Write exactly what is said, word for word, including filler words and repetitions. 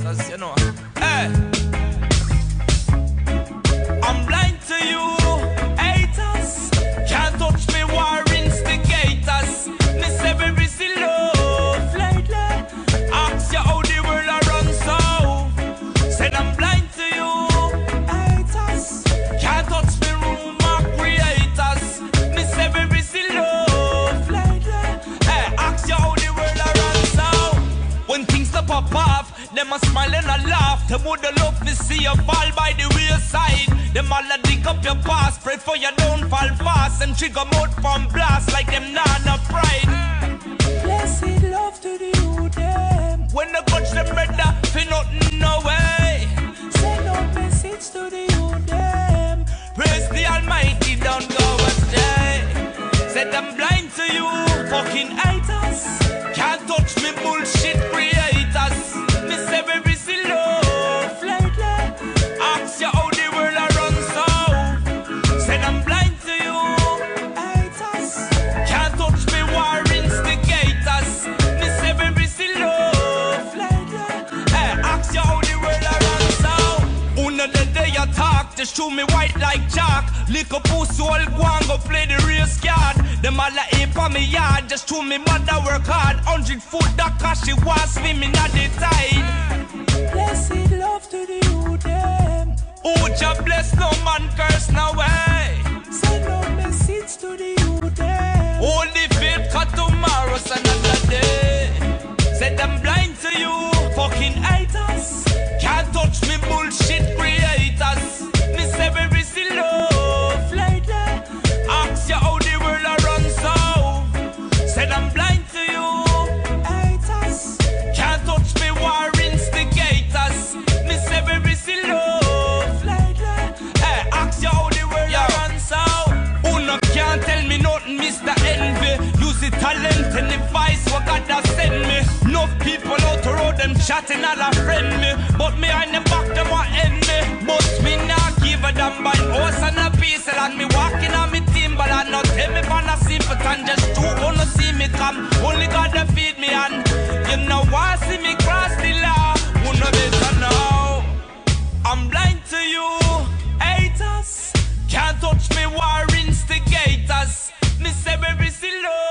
haters, you know. Hey, I'm blind to you, haters. Can't touch me, war instigators. Me say we busy love lately. Ask you how the world a run so. Said I'm blind to you, haters. Can't touch me, rumor creators. Me say we busy love lately. Hey, ask you how the world a run so. When things to pop off, them a smile and a laugh. Them woulda love to see you fall by the wayside. Them all a dig up your past, pray for you don't fall fast, and trigger mouth from blast like them nah no pride. Blessed love to the youth them. When the coach them brother, fi nothing no way. Send out message to the youth them. Praise the Almighty, don't go astray. Said I'm blind to you, fucking haters. Can't touch me bullshit creators. Me say we busy love lately. Ask you how the world a run so. Said I'm blind to you, haters. Can't touch me, war instigators. Me say we busy love lately. Hey, ask you how the world a run so. Una the day you talk, just show me white like chalk. Lick a pussy all go and go play the race card. Them all a ape on me yard, just to me mother work hard. Hundred foot that cause she was swimming at the tide. Blessed love to the youth them. Oh, Jah bless, no man curse no way. Send no message to the youth them. Hold the faith, cause tomorrow's another day. Said I'm blind to you, fucking haters. Can't touch me bullshit creators. Me say we busy love lately. Ask you how the world a run so. Said I'm blind to you, haters. Can't touch me, war instigators. Me say we busy love lately. Hey, ask you how the world a run so. Uno can't tell me nothing, Mister Envy. Use the talent and the vice what God has sent me. Enough people out the road, them chatting all a friend me. But me on the back, them want end me. But me not give a damn by horse and a piece. And me walking on me team, but I not tell me for a simpleton. Just two wanna see me come. Only God to feed me and you know why see me cross the law. Who know better now? I'm blind to you, haters. Can't touch me, war instigators. Me say we busy love.